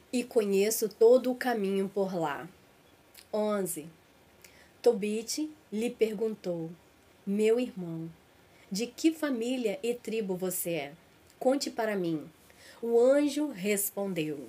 e conheço todo o caminho por lá. 11. Tobit lhe perguntou: Meu irmão, de que família e tribo você é? Conte para mim. O anjo respondeu: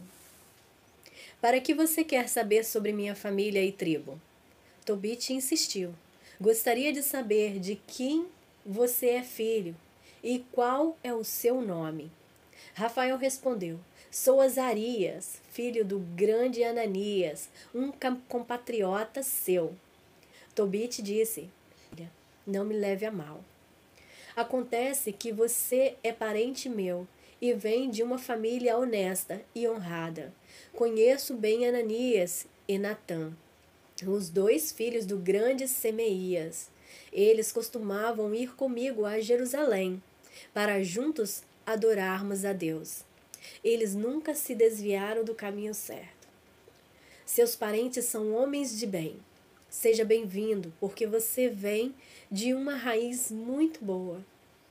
Para que você quer saber sobre minha família e tribo? Tobit insistiu: Gostaria de saber de quem você é filho e qual é o seu nome. Rafael respondeu: Sou Azarias, filho do grande Ananias, um compatriota seu. Tobit disse: Não me leve a mal. Acontece que você é parente meu e vem de uma família honesta e honrada. Conheço bem Ananias e Natã, os dois filhos do grande Semeías. Eles costumavam ir comigo a Jerusalém, para juntos adorarmos a Deus. Eles nunca se desviaram do caminho certo. Seus parentes são homens de bem. Seja bem-vindo, porque você vem de uma raiz muito boa.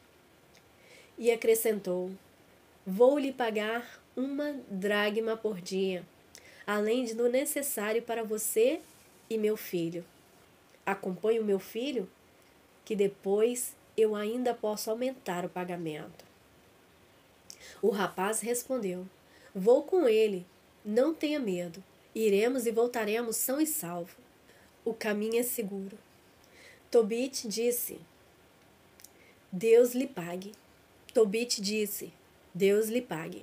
E acrescentou: Vou lhe pagar uma dracma por dia, além do necessário para você e meu filho. Acompanhe o meu filho, que depois eu ainda posso aumentar o pagamento. O rapaz respondeu: Vou com ele, não tenha medo. Iremos e voltaremos são e salvo. O caminho é seguro. Tobit disse: Deus lhe pague. Tobit disse: Deus lhe pague.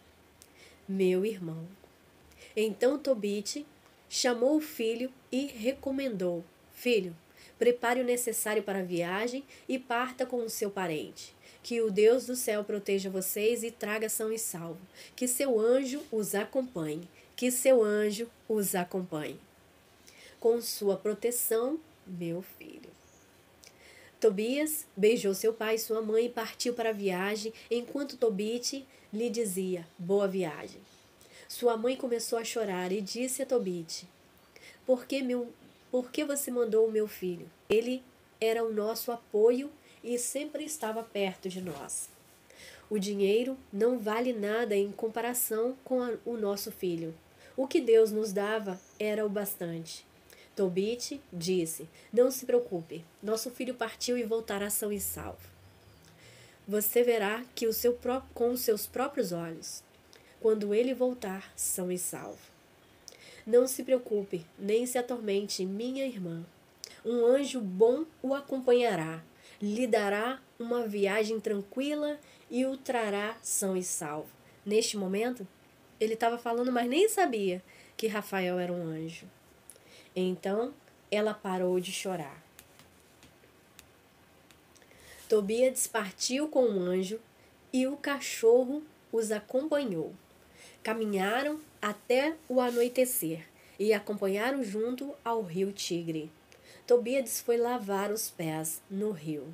Meu irmão. Então Tobit chamou o filho e recomendou: Filho, prepare o necessário para a viagem e parta com o seu parente. Que o Deus do céu proteja vocês e traga são e salvo. Que seu anjo os acompanhe. Que seu anjo os acompanhe. Com sua proteção, meu filho. Tobias beijou seu pai e sua mãe e partiu para a viagem, enquanto Tobit lhe dizia: Boa viagem. Sua mãe começou a chorar e disse a Tobit: Por que você mandou o meu filho? Ele era o nosso apoio e sempre estava perto de nós. O dinheiro não vale nada em comparação com o nosso filho. O que Deus nos dava era o bastante. Tobit disse: Não se preocupe, nosso filho partiu e voltará são e salvo. Você verá que com os seus próprios olhos, quando ele voltar são e salvo. Não se preocupe, nem se atormente, minha irmã. Um anjo bom o acompanhará, lhe dará uma viagem tranquila e o trará são e salvo. Neste momento, ele estava falando, mas nem sabia que Rafael era um anjo. Então, ela parou de chorar. Tobias partiu com o anjo e o cachorro os acompanhou. Caminharam até o anoitecer e acompanharam junto ao rio Tigre. Tobias foi lavar os pés no rio.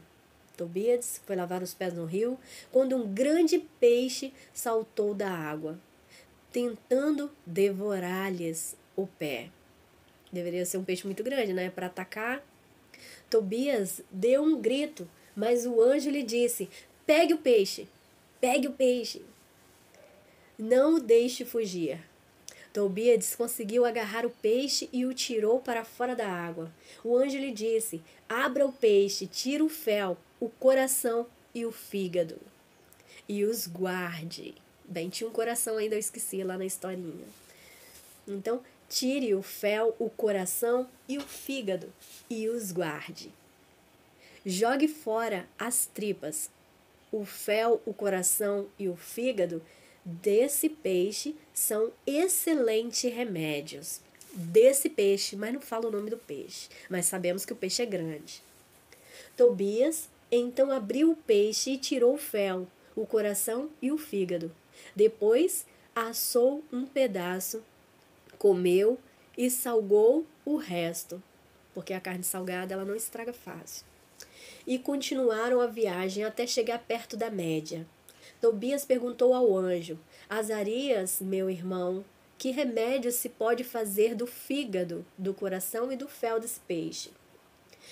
Quando um grande peixe saltou da água, tentando devorar-lhes o pé. Deveria ser um peixe muito grande, né? Para atacar. Tobias deu um grito, mas o anjo lhe disse: Pegue o peixe, pegue o peixe. Não o deixe fugir. Tobias conseguiu agarrar o peixe e o tirou para fora da água. O anjo lhe disse: Abra o peixe, tire o fel, o coração e o fígado. E os guarde. Bem, tinha um coração ainda, eu esqueci lá na historinha. Então, tire o fel, o coração e o fígado e os guarde. Jogue fora as tripas, o fel, o coração e o fígado desse peixe são excelentes remédios. Desse peixe, mas não fala o nome do peixe, mas sabemos que o peixe é grande. Tobias então abriu o peixe e tirou o fel, o coração e o fígado. Depois assou um pedaço, comeu e salgou o resto, porque a carne salgada ela não estraga fácil. E continuaram a viagem até chegar perto da Média. Tobias perguntou ao anjo: Azarias, meu irmão, que remédio se pode fazer do fígado, do coração e do fel desse peixe?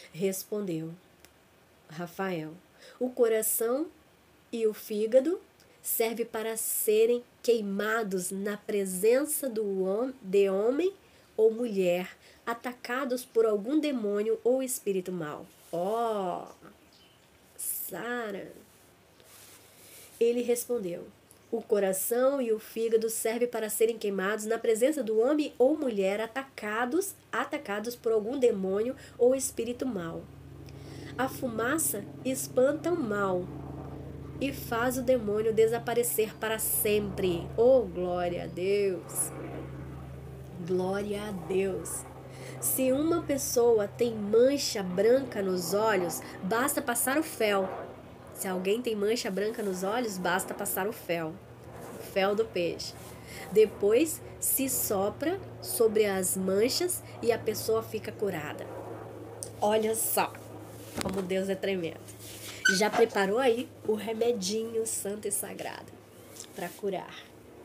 Respondeu Rafael: o coração e o fígado serve para serem queimados na presença de homem ou mulher, atacados por algum demônio ou espírito mau. Oh, Sara! Ele respondeu: o coração e o fígado servem para serem queimados na presença do homem ou mulher atacados por algum demônio ou espírito mau. A fumaça espanta o mal e faz o demônio desaparecer para sempre. Oh, glória a Deus! Glória a Deus! Se uma pessoa tem mancha branca nos olhos, basta passar o fel. Se alguém tem mancha branca nos olhos, basta passar o fel do peixe. Depois se sopra sobre as manchas e a pessoa fica curada. Olha só como Deus é tremendo. Já preparou aí o remedinho santo e sagrado para curar.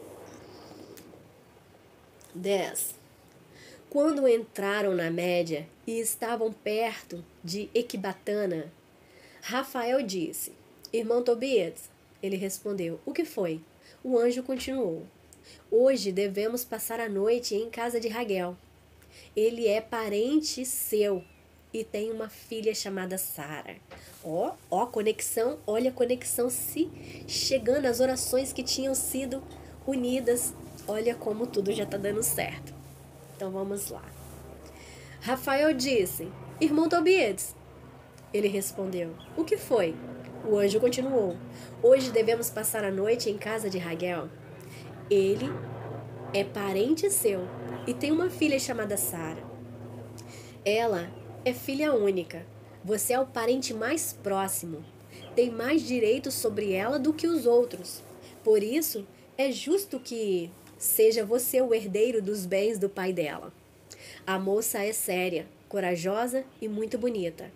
10. Quando entraram na Média e estavam perto de Ecbatana, Rafael disse: irmão Tobias. Ele respondeu: o que foi? O anjo continuou: hoje devemos passar a noite em casa de Raguel. Ele é parente seu e tem uma filha chamada Sara. Ó, conexão, olha a conexão se chegando, as orações que tinham sido unidas. Olha como tudo já está dando certo. Então vamos lá. Rafael disse: irmão Tobias. Ele respondeu: o que foi? O anjo continuou: hoje devemos passar a noite em casa de Raguel. Ele é parente seu e tem uma filha chamada Sara. Ela é filha única. Você é o parente mais próximo. Tem mais direitos sobre ela do que os outros. Por isso, é justo que seja você o herdeiro dos bens do pai dela. A moça é séria, corajosa e muito bonita.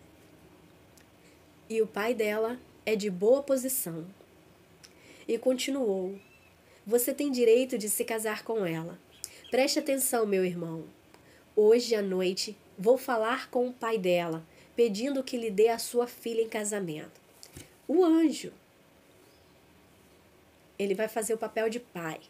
E o pai dela é de boa posição. E continuou: você tem direito de se casar com ela. Preste atenção, meu irmão. Hoje à noite vou falar com o pai dela, pedindo que lhe dê a sua filha em casamento. O anjo, ele vai fazer o papel de pai.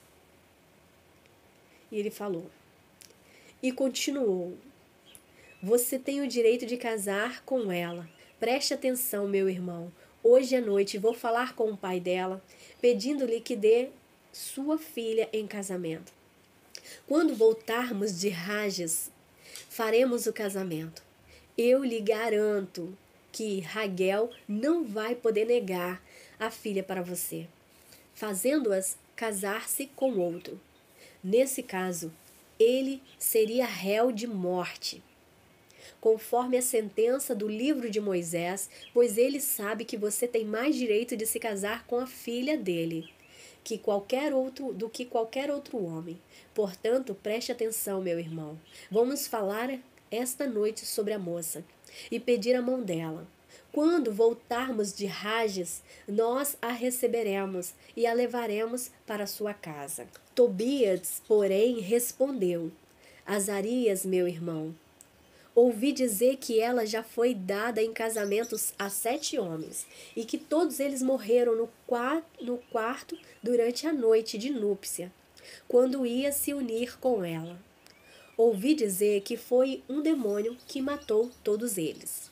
E ele falou. E continuou: você tem o direito de casar com ela. Preste atenção, meu irmão. Hoje à noite vou falar com o pai dela, pedindo-lhe que dê sua filha em casamento. Quando voltarmos de Rages, faremos o casamento. Eu lhe garanto que Raguel não vai poder negar a filha para você, fazendo-as casar-se com outro. Nesse caso, ele seria réu de morte, conforme a sentença do livro de Moisés, pois ele sabe que você tem mais direito de se casar com a filha dele do que qualquer outro homem. Portanto, preste atenção, meu irmão. Vamos falar esta noite sobre a moça e pedir a mão dela. Quando voltarmos de Rages, nós a receberemos e a levaremos para sua casa. Tobias, porém, respondeu: Azarias, meu irmão, ouvi dizer que ela já foi dada em casamentos a 7 homens e que todos eles morreram no quarto durante a noite de núpcia, quando ia se unir com ela. Ouvi dizer que foi um demônio que matou todos eles.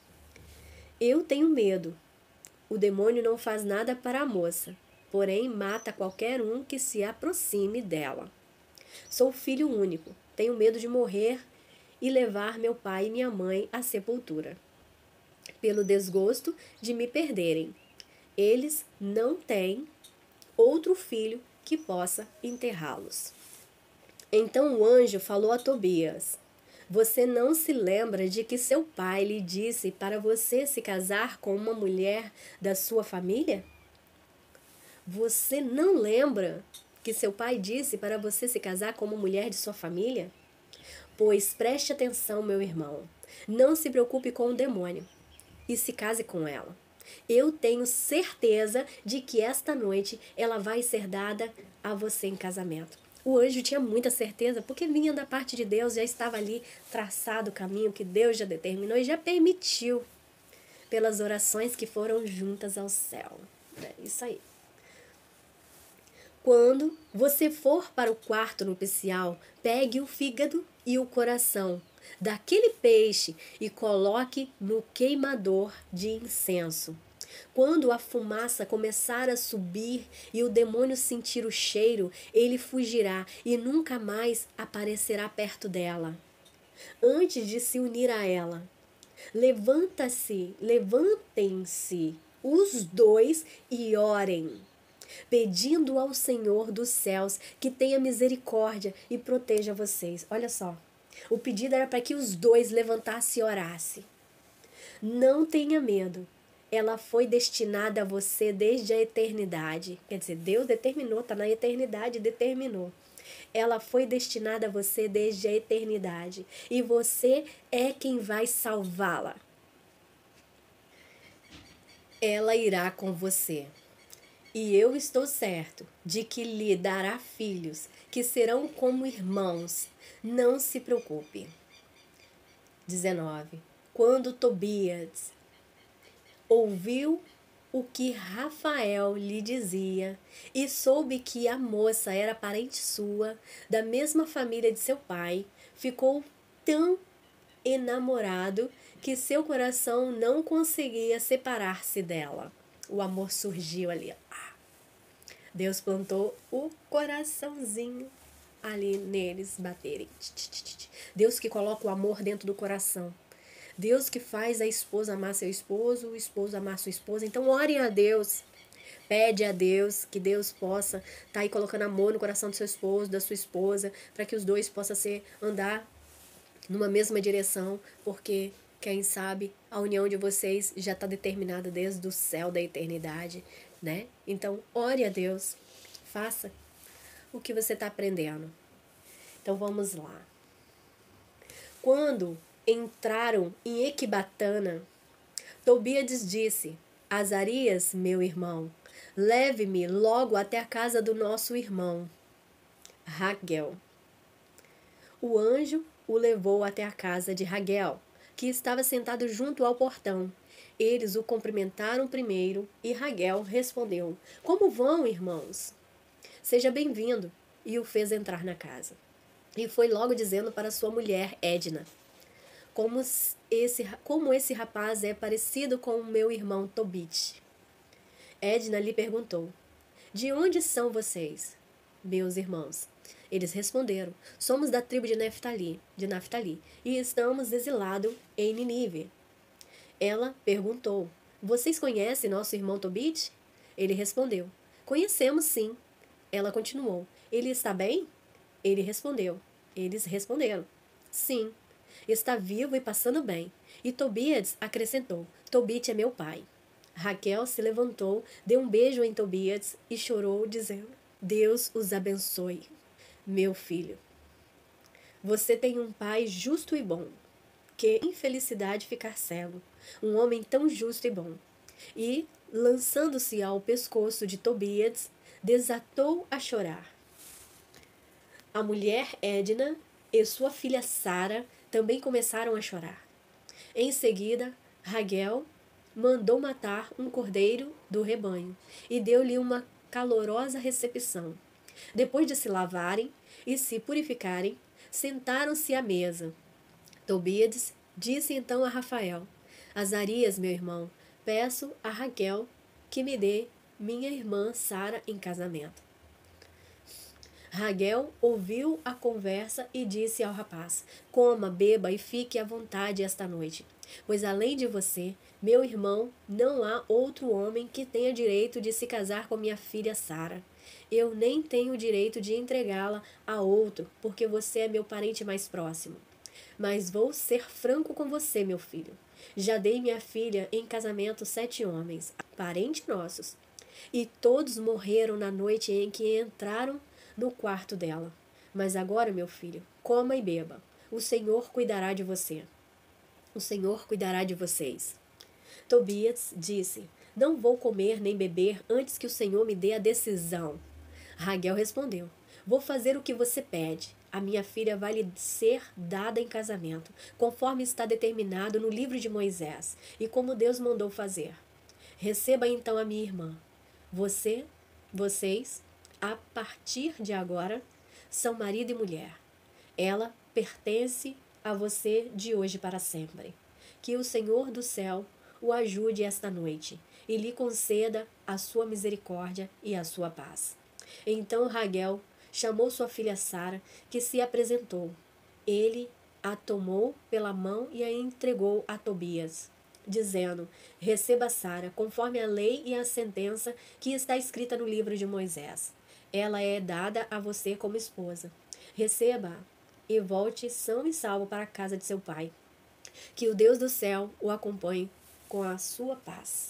Eu tenho medo. O demônio não faz nada para a moça, porém mata qualquer um que se aproxime dela. Sou filho único, tenho medo de morrer e levar meu pai e minha mãe à sepultura, pelo desgosto de me perderem. Eles não têm outro filho que possa enterrá-los. Então o anjo falou a Tobias: você não se lembra de que seu pai lhe disse para você se casar com uma mulher da sua família? Você não lembra que seu pai disse para você se casar com uma mulher de sua família? Pois preste atenção, meu irmão. Não se preocupe com o demônio e se case com ela. Eu tenho certeza de que esta noite ela vai ser dada a você em casamento. O anjo tinha muita certeza, porque vinha da parte de Deus, já estava ali traçado o caminho que Deus já determinou e já permitiu pelas orações que foram juntas ao céu. É isso aí. Quando você for para o quarto nupcial, pegue o fígado e o coração daquele peixe e coloque no queimador de incenso. Quando a fumaça começar a subir e o demônio sentir o cheiro, ele fugirá e nunca mais aparecerá perto dela. Antes de se unir a ela, levantem-se os dois e orem, pedindo ao Senhor dos céus que tenha misericórdia e proteja vocês. Olha só, o pedido era para que os dois levantassem e orassem. Não tenha medo. Ela foi destinada a você desde a eternidade. Quer dizer, Deus determinou, está na eternidade, determinou. Ela foi destinada a você desde a eternidade. E você é quem vai salvá-la. Ela irá com você. E eu estou certo de que lhe dará filhos, que serão como irmãos. Não se preocupe. 19. Quando Tobias ouviu o que Rafael lhe dizia e soube que a moça era parente sua, da mesma família de seu pai, ficou tão enamorado que seu coração não conseguia separar-se dela. O amor surgiu ali. Deus plantou o coraçãozinho ali neles baterem. Deus que coloca o amor dentro do coração. Deus que faz a esposa amar seu esposo, o esposo amar sua esposa. Então, orem a Deus. Pede a Deus que Deus possa estar aí colocando amor no coração do seu esposo, da sua esposa, para que os dois possam andar numa mesma direção, porque, quem sabe, a união de vocês já está determinada desde o céu da eternidade, né? Então, ore a Deus. Faça o que você está aprendendo. Então, vamos lá. Quando entraram em Equibatana, Tobias disse: Azarias, meu irmão, leve-me logo até a casa do nosso irmão Raguel. O anjo o levou até a casa de Raguel, que estava sentado junto ao portão. Eles o cumprimentaram primeiro e Raguel respondeu: Como vão, irmãos? Seja bem-vindo. E o fez entrar na casa. E foi logo dizendo para sua mulher Edna: Como esse rapaz é parecido com o meu irmão Tobit. Edna lhe perguntou: De onde são vocês, meus irmãos? Eles responderam: Somos da tribo de Naftali, e estamos exilados em Nínive. Ela perguntou: Vocês conhecem nosso irmão Tobit? Ele respondeu: Conhecemos sim. Ela continuou: Ele está bem? Eles responderam: Sim. Está vivo e passando bem. E Tobias acrescentou: Tobit é meu pai. Raquel se levantou, deu um beijo em Tobias e chorou, dizendo: Deus os abençoe, meu filho. Você tem um pai justo e bom. Que infelicidade ficar cego. Um homem tão justo e bom. E, lançando-se ao pescoço de Tobias, desatou a chorar. A mulher Edna e sua filha Sara também começaram a chorar. Em seguida, Raguel mandou matar um cordeiro do rebanho e deu-lhe uma calorosa recepção. Depois de se lavarem e se purificarem, sentaram-se à mesa. Tobias disse então a Rafael: Azarias, meu irmão, peço a Raquel que me dê minha irmã Sara em casamento. Raquel ouviu a conversa e disse ao rapaz: Coma, beba e fique à vontade esta noite, pois além de você, meu irmão, não há outro homem que tenha direito de se casar com minha filha Sara. Eu nem tenho direito de entregá-la a outro, porque você é meu parente mais próximo. Mas vou ser franco com você, meu filho. Já dei minha filha em casamento 7 homens, parentes nossos, e todos morreram na noite em que entraram no quarto dela. Mas agora, meu filho, coma e beba. O Senhor cuidará de você. O Senhor cuidará de vocês. Tobias disse: Não vou comer nem beber antes que o Senhor me dê a decisão. Raquel respondeu: Vou fazer o que você pede. A minha filha vai lhe ser dada em casamento, conforme está determinado no livro de Moisés, e como Deus mandou fazer. Receba então a minha irmã. Vocês a partir de agora, são marido e mulher. Ela pertence a você de hoje para sempre. Que o Senhor do céu o ajude esta noite e lhe conceda a sua misericórdia e a sua paz. Então Raguel chamou sua filha Sara, que se apresentou. Ele a tomou pela mão e a entregou a Tobias, dizendo: receba Sara, conforme a lei e a sentença que está escrita no livro de Moisés. Ela é dada a você como esposa. Receba-a e volte são e salvo para a casa de seu pai. Que o Deus do céu o acompanhe com a sua paz.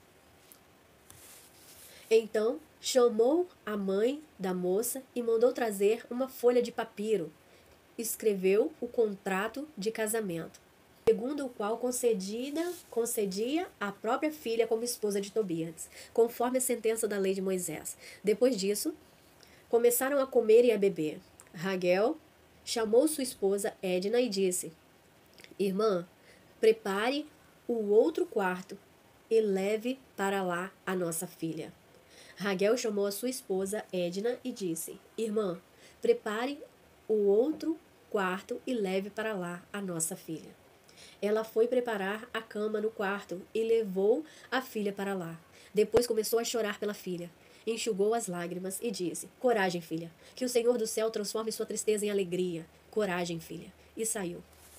Então chamou a mãe da moça e mandou trazer uma folha de papiro. Escreveu o contrato de casamento, segundo o qual concedia a própria filha como esposa de Tobias, conforme a sentença da lei de Moisés. Depois disso, começaram a comer e a beber. Raguel chamou sua esposa Edna e disse: irmã, prepare o outro quarto e leve para lá a nossa filha. Raguel chamou a sua esposa Edna e disse: irmã, prepare o outro quarto e leve para lá a nossa filha. Ela foi preparar a cama no quarto e levou a filha para lá. Depois começou a chorar pela filha. Enxugou as lágrimas e disse: coragem, filha, que o Senhor do céu transforme sua tristeza em alegria. Coragem, filha. E saiu.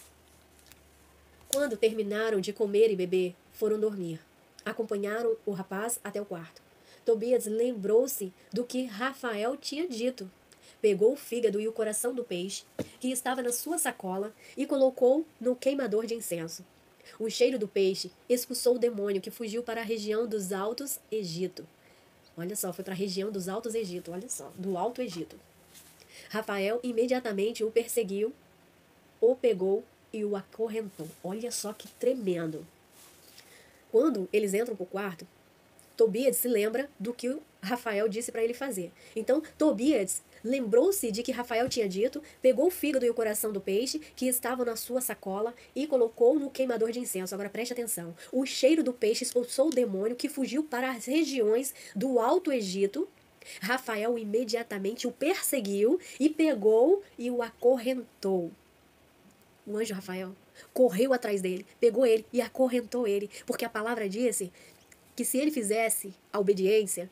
Quando terminaram de comer e beber, foram dormir. Acompanharam o rapaz até o quarto. Tobias lembrou-se do que Rafael tinha dito. Pegou o fígado e o coração do peixe, que estava na sua sacola, e colocou no queimador de incenso. O cheiro do peixe expulsou o demônio, que fugiu para a região dos Altos Egito. Olha só, foi para a região dos Altos Egito, olha só, do Alto Egito. Rafael imediatamente o perseguiu, o pegou e o acorrentou. Olha só que tremendo. Quando eles entram para o quarto, Tobias se lembra do que Rafael disse para ele fazer. Então, Tobias lembrou-se de que Rafael tinha dito, pegou o fígado e o coração do peixe, que estavam na sua sacola, e colocou no queimador de incenso. Agora preste atenção. O cheiro do peixe expulsou o demônio, que fugiu para as regiões do Alto Egito. Rafael imediatamente o perseguiu e pegou e o acorrentou. O anjo Rafael correu atrás dele, pegou ele e acorrentou ele, porque a palavra disse que se ele fizesse a obediência,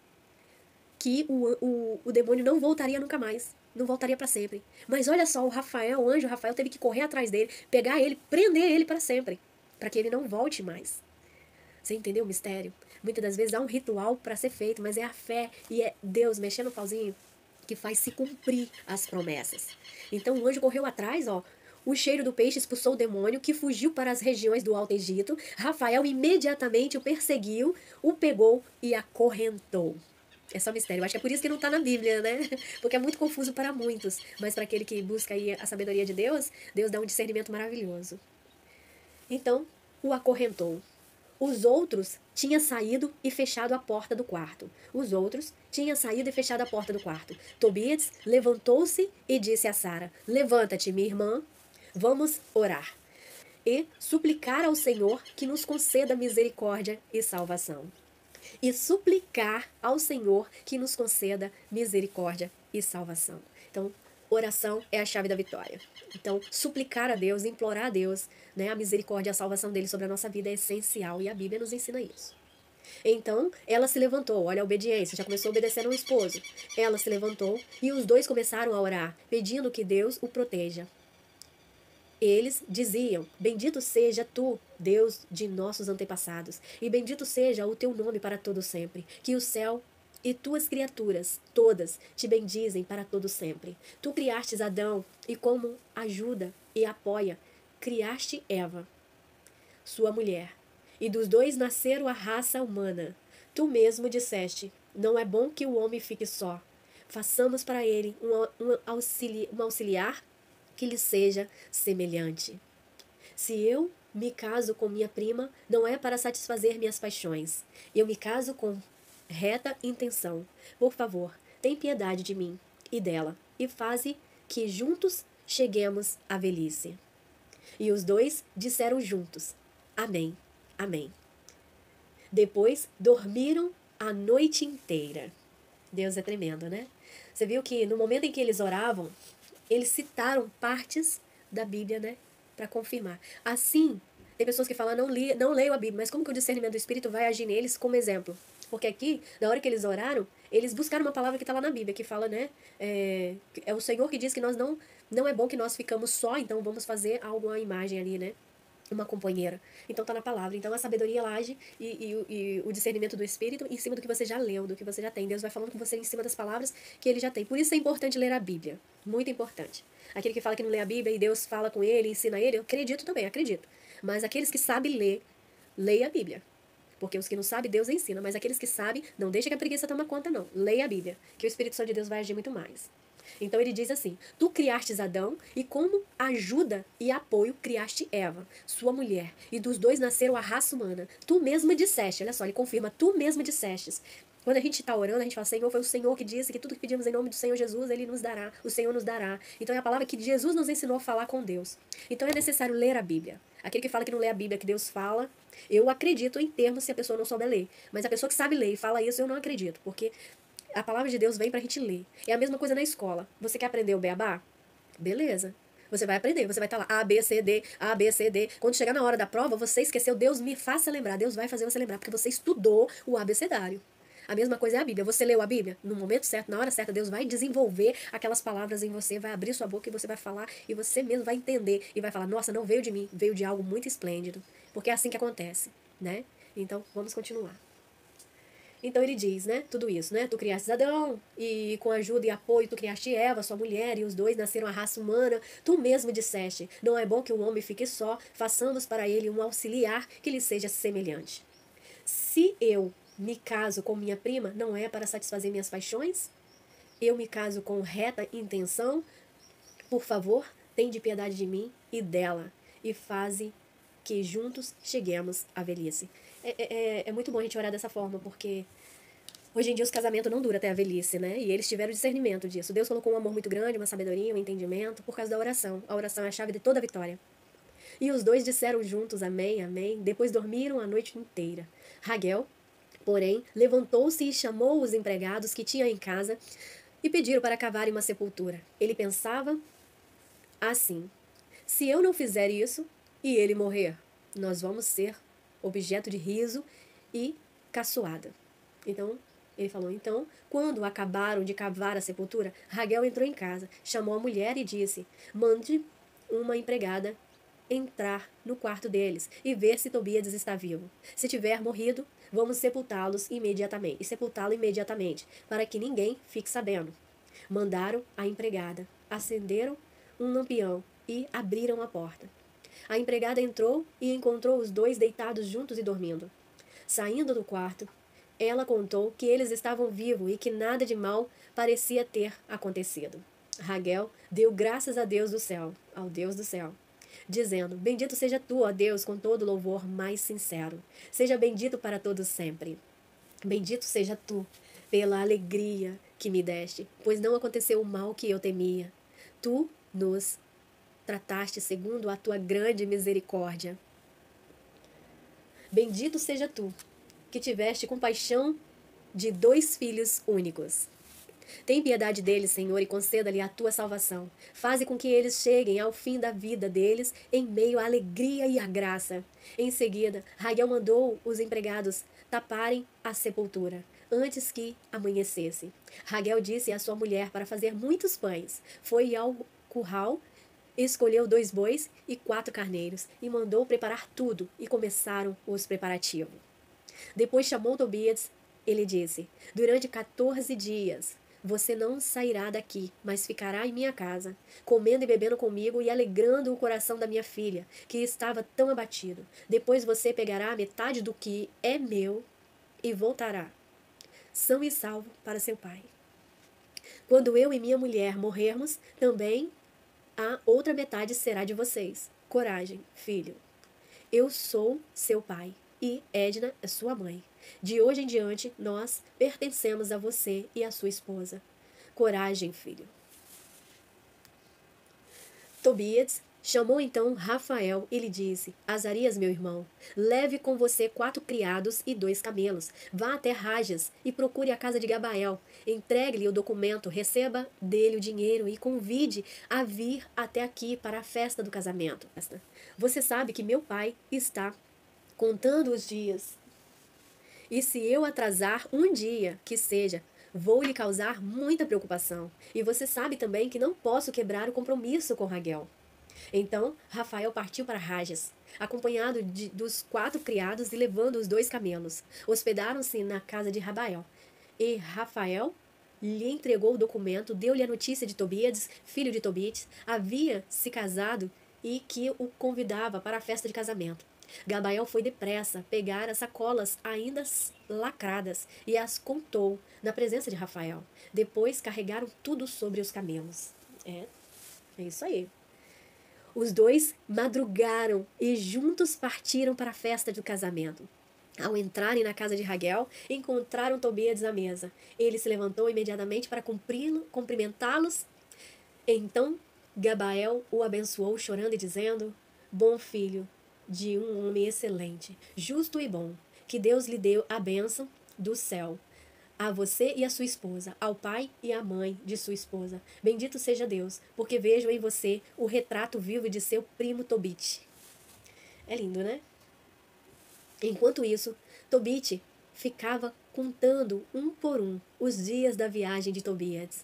que o demônio não voltaria nunca mais. Não voltaria para sempre. Mas olha só, o anjo Rafael teve que correr atrás dele, pegar ele, prender ele para sempre, para que ele não volte mais. Você entendeu o mistério? Muitas das vezes há um ritual para ser feito, mas é a fé e é Deus mexendo o pauzinho que faz se cumprir as promessas. Então o anjo correu atrás, ó. O cheiro do peixe expulsou o demônio, que fugiu para as regiões do Alto Egito. Rafael imediatamente o perseguiu, o pegou e acorrentou. É só mistério. Eu acho que é por isso que não está na Bíblia, né? Porque é muito confuso para muitos. Mas para aquele que busca aí a sabedoria de Deus, Deus dá um discernimento maravilhoso. Então, o acorrentou. Os outros tinham saído e fechado a porta do quarto. Tobias levantou-se e disse a Sara: levanta-te, minha irmã, vamos orar e suplicar ao Senhor que nos conceda misericórdia e salvação. Então, oração é a chave da vitória. Então, suplicar a Deus, implorar a Deus, né, a misericórdia e a salvação dele sobre a nossa vida é essencial e a Bíblia nos ensina isso. Então, ela se levantou, olha a obediência, já começou a obedecer ao esposo. Ela se levantou e os dois começaram a orar, pedindo que Deus o proteja. Eles diziam: bendito seja tu, Deus de nossos antepassados, e bendito seja o teu nome para todo sempre. Que o céu e tuas criaturas, todas, te bendizem para todo sempre. Tu criastes Adão, e como ajuda e apoia, criaste Eva, sua mulher, e dos dois nasceram a raça humana. Tu mesmo disseste: não é bom que o homem fique só. Façamos para ele um auxiliar que lhe seja semelhante. Se eu me caso com minha prima, não é para satisfazer minhas paixões. Eu me caso com reta intenção. Por favor, tem piedade de mim e dela, e faze que juntos cheguemos à velhice. E os dois disseram juntos: amém, amém. Depois dormiram a noite inteira. Deus é tremendo, né? Você viu que no momento em que eles oravam, eles citaram partes da Bíblia, né? Para confirmar. Assim, tem pessoas que falam, não leiam a Bíblia, mas como que o discernimento do Espírito vai agir neles como exemplo? Porque aqui, na hora que eles oraram, eles buscaram uma palavra que está lá na Bíblia, que fala, né? É o Senhor que diz que nós não é bom que nós ficamos só, então vamos fazer alguma imagem ali, né? Uma companheira. Então tá na palavra. Então a sabedoria ela age e o discernimento do Espírito em cima do que você já leu, do que você já tem. Deus vai falando com você em cima das palavras que ele já tem. Por isso é importante ler a Bíblia. Muito importante. Aquele que fala que não lê a Bíblia e Deus fala com ele, ensina ele, eu acredito também, acredito. Mas aqueles que sabem ler, leia a Bíblia. Porque os que não sabem, Deus ensina. Mas aqueles que sabem, não deixa que a preguiça tome conta, não. Leia a Bíblia, que o Espírito Santo de Deus vai agir muito mais. Então ele diz assim: tu criastes Adão, e como ajuda e apoio criaste Eva, sua mulher, e dos dois nasceram a raça humana. Tu mesma disseste, olha só, ele confirma, tu mesma dissestes. Quando a gente está orando, a gente fala, Senhor, foi o Senhor que disse que tudo que pedimos em nome do Senhor Jesus, Ele nos dará, o Senhor nos dará. Então é a palavra que Jesus nos ensinou a falar com Deus. Então é necessário ler a Bíblia. Aquele que fala que não lê a Bíblia, que Deus fala, eu acredito em termos se a pessoa não souber ler. Mas a pessoa que sabe ler e fala isso, eu não acredito, porque a palavra de Deus vem pra gente ler. É a mesma coisa na escola. Você quer aprender o beabá? Beleza. Você vai aprender, você vai estar lá, A, B, C, D, A, B, C, D. Quando chegar na hora da prova, você esqueceu, Deus me faça lembrar. Deus vai fazer você lembrar, porque você estudou o abecedário. A mesma coisa é a Bíblia. Você leu a Bíblia? No momento certo, na hora certa, Deus vai desenvolver aquelas palavras em você, vai abrir sua boca e você vai falar, e você mesmo vai entender e vai falar, nossa, não veio de mim, veio de algo muito esplêndido. Porque é assim que acontece, né? Então, vamos continuar. Então ele diz, né, tudo isso, né? Tu criaste Adão, e com ajuda e apoio tu criaste Eva, sua mulher, e os dois nasceram a raça humana. Tu mesmo disseste, não é bom que o homem fique só, façamos para ele um auxiliar que lhe seja semelhante. Se eu me caso com minha prima, não é para satisfazer minhas paixões? Eu me caso com reta intenção? Por favor, tende piedade de mim e dela, e faze que juntos cheguemos à velhice. É muito bom a gente orar dessa forma, porque hoje em dia os casamentos não duram até a velhice, né? E eles tiveram discernimento disso. Deus colocou um amor muito grande, uma sabedoria, um entendimento, por causa da oração. A oração é a chave de toda a vitória. E os dois disseram juntos, amém, amém. Depois dormiram a noite inteira. Raguel, porém, levantou-se e chamou os empregados que tinha em casa e pediram para cavarem uma sepultura. Ele pensava assim: se eu não fizer isso e ele morrer, nós vamos ser objeto de riso e caçoada. Então, ele falou, então, quando acabaram de cavar a sepultura, Raguel entrou em casa, chamou a mulher e disse, mande uma empregada entrar no quarto deles e ver se Tobias está vivo. Se tiver morrido, vamos sepultá-lo imediatamente, para que ninguém fique sabendo. Mandaram a empregada, acenderam um lampião e abriram a porta. A empregada entrou e encontrou os dois deitados juntos e dormindo. Saindo do quarto, ela contou que eles estavam vivos e que nada de mal parecia ter acontecido. Raguel deu graças a Deus do céu, ao Deus do céu, dizendo, bendito seja tu, ó Deus, com todo louvor mais sincero. Seja bendito para todos sempre. Bendito seja tu, pela alegria que me deste, pois não aconteceu o mal que eu temia. Tu nos trataste segundo a tua grande misericórdia. Bendito seja tu, que tiveste compaixão de dois filhos únicos. Tem piedade deles, Senhor, e conceda-lhe a tua salvação. Faze com que eles cheguem ao fim da vida deles em meio à alegria e à graça. Em seguida, Raguel mandou os empregados taparem a sepultura, antes que amanhecesse. Raguel disse à sua mulher para fazer muitos pães. Foi ao curral, escolheu 2 bois e 4 carneiros, e mandou preparar tudo, e começaram os preparativos. Depois chamou Tobias, ele disse, durante 14 dias você não sairá daqui, mas ficará em minha casa, comendo e bebendo comigo e alegrando o coração da minha filha, que estava tão abatido. Depois você pegará metade do que é meu e voltará, são e salvo, para seu pai. Quando eu e minha mulher morrermos, também a outra metade será de vocês. Coragem, filho. Eu sou seu pai e Edna é sua mãe. De hoje em diante, nós pertencemos a você e a sua esposa. Coragem, filho. Tobias Chamou então Rafael e lhe disse: Azarias, meu irmão, leve com você 4 criados e 2 camelos. Vá até Rajas e procure a casa de Gabael. Entregue-lhe o documento, receba dele o dinheiro e convide a vir até aqui para a festa do casamento. Você sabe que meu pai está contando os dias. E se eu atrasar um dia, que seja, vou lhe causar muita preocupação. E você sabe também que não posso quebrar o compromisso com Raguel. Então Rafael partiu para Rajas, acompanhado dos 4 criados e levando os 2 camelos. Hospedaram-se na casa de Rabael. E Rafael lhe entregou o documento, deu-lhe a notícia de Tobias, filho de Tobit, havia se casado e que o convidava para a festa de casamento. Gabael foi depressa pegar as sacolas ainda lacradas e as contou na presença de Rafael. Depois carregaram tudo sobre os camelos. É isso aí. Os 2 madrugaram e juntos partiram para a festa do casamento. Ao entrarem na casa de Raguel, encontraram Tobias à mesa. Ele se levantou imediatamente para cumprimentá-los. Então Gabael o abençoou, chorando e dizendo: Bom filho de um homem excelente, justo e bom, que Deus lhe deu a bênção do céu. A você e a sua esposa, ao pai e à mãe de sua esposa. Bendito seja Deus, porque vejo em você o retrato vivo de seu primo Tobit. É lindo, né? Enquanto isso, Tobit ficava contando um por um os dias da viagem de Tobias.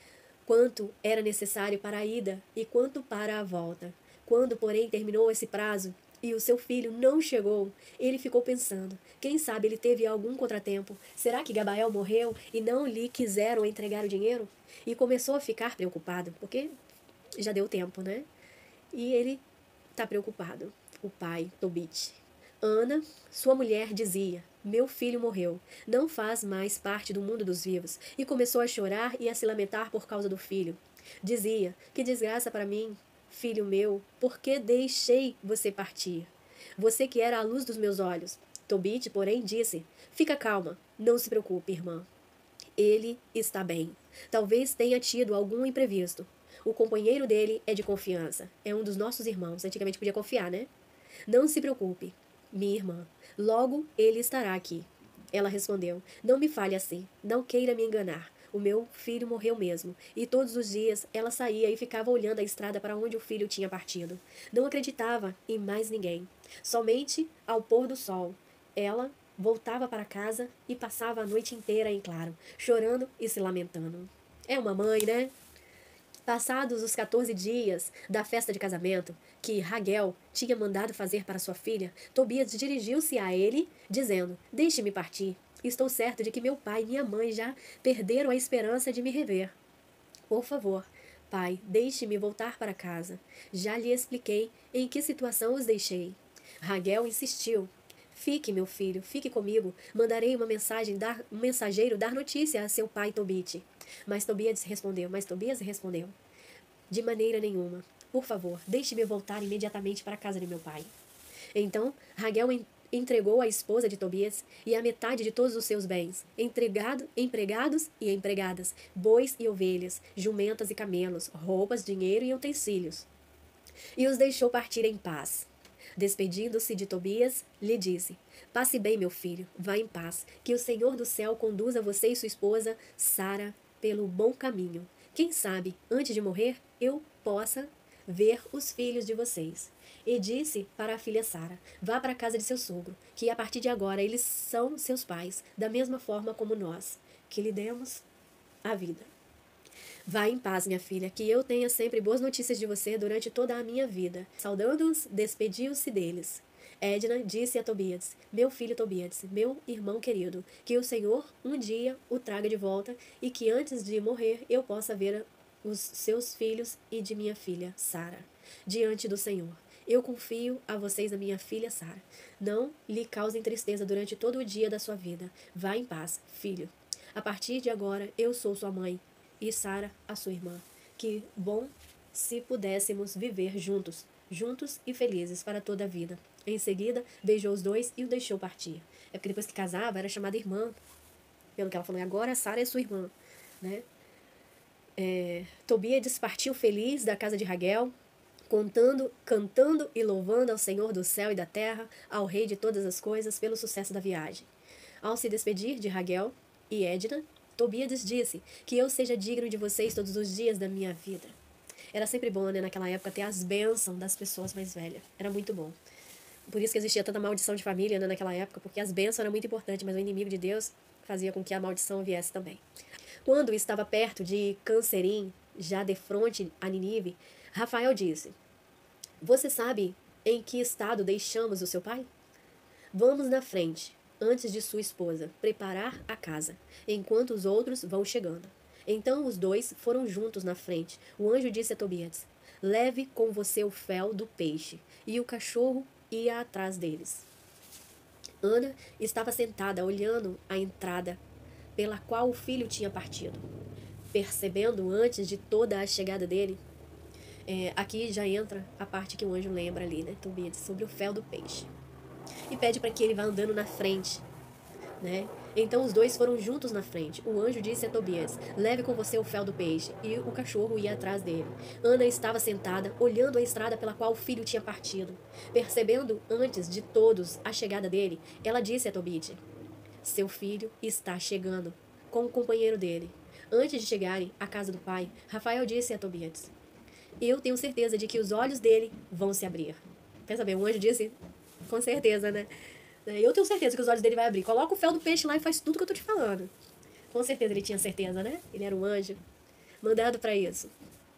Quanto era necessário para a ida e quanto para a volta. Quando, porém, terminou esse prazo e o seu filho não chegou, ele ficou pensando: quem sabe ele teve algum contratempo? Será que Gabael morreu e não lhe quiseram entregar o dinheiro? E começou a ficar preocupado, porque já deu tempo, né? E ele está preocupado. O pai, Tobit. Ana, sua mulher, dizia: meu filho morreu, não faz mais parte do mundo dos vivos. E começou a chorar e a se lamentar por causa do filho. Dizia: que desgraça para mim, filho meu, por que deixei você partir? Você que era a luz dos meus olhos. Tobit, porém, disse: fica calma, não se preocupe, irmã. Ele está bem. Talvez tenha tido algum imprevisto. O companheiro dele é de confiança. É um dos nossos irmãos. Antigamente podia confiar, né? Não se preocupe, minha irmã. Logo ele estará aqui. Ela respondeu: não me fale assim. Não queira me enganar. O meu filho morreu mesmo. E todos os dias ela saía e ficava olhando a estrada para onde o filho tinha partido. Não acreditava em mais ninguém. Somente ao pôr do sol. Ela voltava para casa e passava a noite inteira em claro, chorando e se lamentando. É uma mãe, né? Passados os 14 dias da festa de casamento que Raguel tinha mandado fazer para sua filha, Tobias dirigiu-se a ele, dizendo: deixe-me partir. Estou certo de que meu pai e minha mãe já perderam a esperança de me rever. Por favor, pai, deixe-me voltar para casa. Já lhe expliquei em que situação os deixei. Raguel insistiu. Fique, meu filho, fique comigo. Mandarei um mensageiro dar notícia a seu pai Tobit. Mas Tobias respondeu: de maneira nenhuma. Por favor, deixe-me voltar imediatamente para a casa de meu pai. Então Raguel entregou a esposa de Tobias e a metade de todos os seus bens, empregados e empregadas, bois e ovelhas, jumentas e camelos, roupas, dinheiro e utensílios. E os deixou partir em paz. Despedindo-se de Tobias, lhe disse: passe bem, meu filho, vá em paz, que o Senhor do céu conduza você e sua esposa, Sara, pelo bom caminho. Quem sabe, antes de morrer, eu possa ver os filhos de vocês. E disse para a filha Sara: vá para a casa de seu sogro, que a partir de agora eles são seus pais, da mesma forma como nós, que lhe demos a vida. Vá em paz, minha filha, que eu tenha sempre boas notícias de você durante toda a minha vida. Saudando-os, despediu-se deles. Edna disse a Tobias: meu filho Tobias, meu irmão querido, que o Senhor um dia o traga de volta e que antes de morrer eu possa ver os seus filhos e de minha filha, Sara, diante do Senhor. Eu confio a vocês a minha filha Sara. Não lhe causem tristeza durante todo o dia da sua vida. Vá em paz, filho. A partir de agora eu sou sua mãe e Sara, a sua irmã. Que bom se pudéssemos viver juntos e felizes para toda a vida. Em seguida, beijou os 2 e o deixou partir. É porque depois que casava, era chamada irmã. Pelo que ela falou, e agora Sara é sua irmã, né? Tobias partiu feliz da casa de Raguel. cantando e louvando ao Senhor do céu e da terra, ao Rei de todas as coisas, pelo sucesso da viagem. Ao se despedir de Raguel e Edna, Tobíades disse que eu seja digno de vocês todos os dias da minha vida. Era sempre bom, né, naquela época, ter as bênçãos das pessoas mais velhas. Era muito bom. Por isso que existia tanta maldição de família, né, naquela época, porque as bênçãos eram muito importantes, mas o inimigo de Deus fazia com que a maldição viesse também. Quando estava perto de Cancerim, já de frente a Ninive, Rafael disse: Você sabe em que estado deixamos o seu pai? Vamos na frente, antes de sua esposa, preparar a casa, enquanto os outros vão chegando. Então os dois foram juntos na frente. O anjo disse a Tobíades: Leve com você o fel do peixe. E o cachorro ia atrás deles. Ana estava sentada olhando a entrada pela qual o filho tinha partido. Percebendo antes de toda a chegada dele, aqui já entra a parte que o anjo lembra ali, né, Tobíades, sobre o fel do peixe. E pede para que ele vá andando na frente, né? Então os dois foram juntos na frente. O anjo disse a Tobias: Leve com você o fel do peixe. E o cachorro ia atrás dele. Ana estava sentada, olhando a estrada pela qual o filho tinha partido. Percebendo antes de todos a chegada dele, ela disse a Tobit: Seu filho está chegando, com o companheiro dele. Antes de chegarem à casa do pai, Rafael disse a Tobias: Eu tenho certeza de que os olhos dele vão se abrir. Pensa bem, o anjo disse com certeza, né? Eu tenho certeza que os olhos dele vai abrir. Coloca o fel do peixe lá e faz tudo que eu tô te falando. Com certeza ele tinha certeza, né? Ele era um anjo mandado para isso.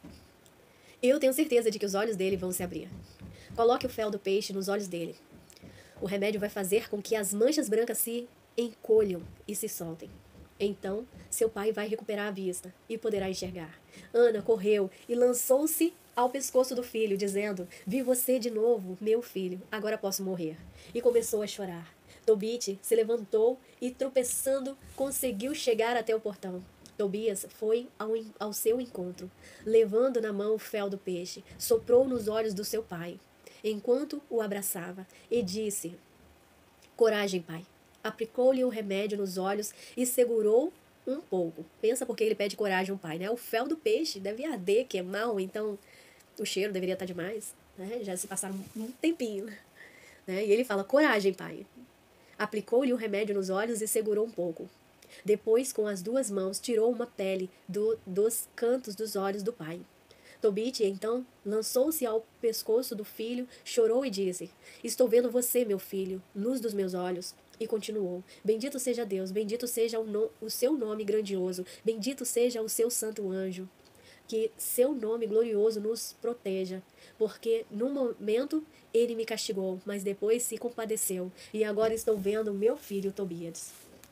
Eu tenho certeza de que os olhos dele vão se abrir. Coloque o fel do peixe nos olhos dele. O remédio vai fazer com que as manchas brancas se encolham e se soltem. Então, seu pai vai recuperar a vista e poderá enxergar. Ana correu e lançou-se ao pescoço do filho, dizendo: Vi você de novo, meu filho, agora posso morrer. E começou a chorar. Tobit se levantou e, tropeçando, conseguiu chegar até o portão. Tobias foi ao seu encontro, levando na mão o fel do peixe, soprou nos olhos do seu pai, enquanto o abraçava, e disse: Coragem, pai. Aplicou-lhe o remédio nos olhos e segurou um pouco. Pensa porque ele pede coragem ao pai, né? O fel do peixe deve arder, queimar, então o cheiro deveria estar demais, né? Já se passaram um tempinho, né? E ele fala: Coragem, pai. Aplicou-lhe o remédio nos olhos e segurou um pouco. Depois, com as duas mãos, tirou uma pele dos cantos dos olhos do pai. Tobit, então, lançou-se ao pescoço do filho, chorou e disse: Estou vendo você, meu filho, luz dos meus olhos. E continuou: Bendito seja Deus, bendito seja o seu nome grandioso, bendito seja o seu santo anjo. Que seu nome glorioso nos proteja, porque no momento ele me castigou, mas depois se compadeceu, e agora estou vendo meu filho Tobíades.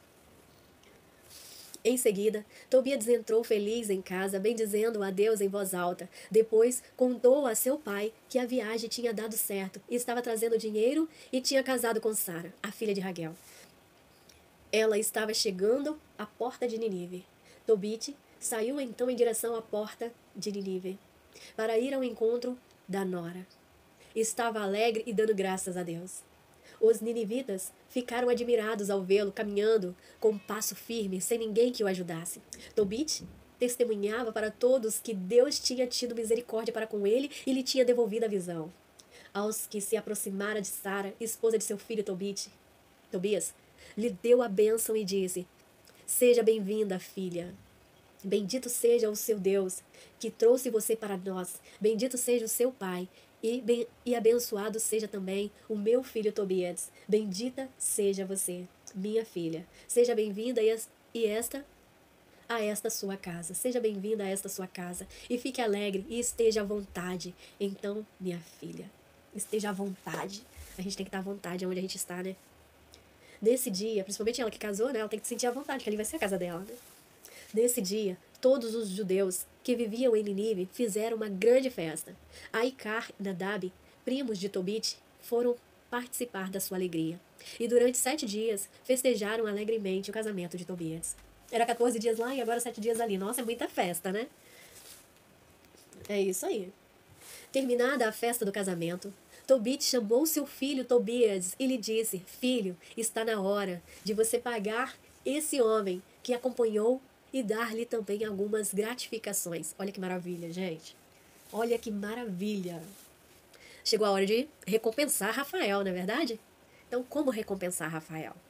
Em seguida, Tobíades entrou feliz em casa, bendizendo a Deus em voz alta. Depois, contou a seu pai que a viagem tinha dado certo, e estava trazendo dinheiro e tinha casado com Sara, a filha de Raguel. Ela estava chegando à porta de Ninive. Tobit saiu então em direção à porta de Ninive, para ir ao encontro da nora. Estava alegre e dando graças a Deus. Os ninivitas ficaram admirados ao vê-lo caminhando com um passo firme, sem ninguém que o ajudasse. Tobit testemunhava para todos que Deus tinha tido misericórdia para com ele e lhe tinha devolvido a visão. Aos que se aproximaram de Sara, esposa de seu filho Tobias, lhe deu a bênção e disse: Seja bem-vinda, filha. Bendito seja o seu Deus, que trouxe você para nós. Bendito seja o seu pai, e abençoado seja também o meu filho Tobias. Bendita seja você, minha filha. Seja bem-vinda a esta sua casa. Seja bem-vinda a esta sua casa. E fique alegre e esteja à vontade. Então, minha filha, esteja à vontade. A gente tem que estar à vontade onde a gente está, né? Nesse dia, principalmente ela que casou, né? Ela tem que sentir à vontade, que ali vai ser a casa dela, né? Nesse dia, todos os judeus que viviam em Ninive fizeram uma grande festa. Aicar e Nadab, primos de Tobit, foram participar da sua alegria. E durante 7 dias festejaram alegremente o casamento de Tobias. Era 14 dias lá e agora 7 dias ali. Nossa, é muita festa, né? É isso aí. Terminada a festa do casamento, Tobit chamou seu filho Tobias e lhe disse: Filho, está na hora de você pagar esse homem que acompanhou e dar-lhe também algumas gratificações. Olha que maravilha, gente. Olha que maravilha. chegou a hora de recompensar Rafael, não é verdade? Então, como recompensar Rafael?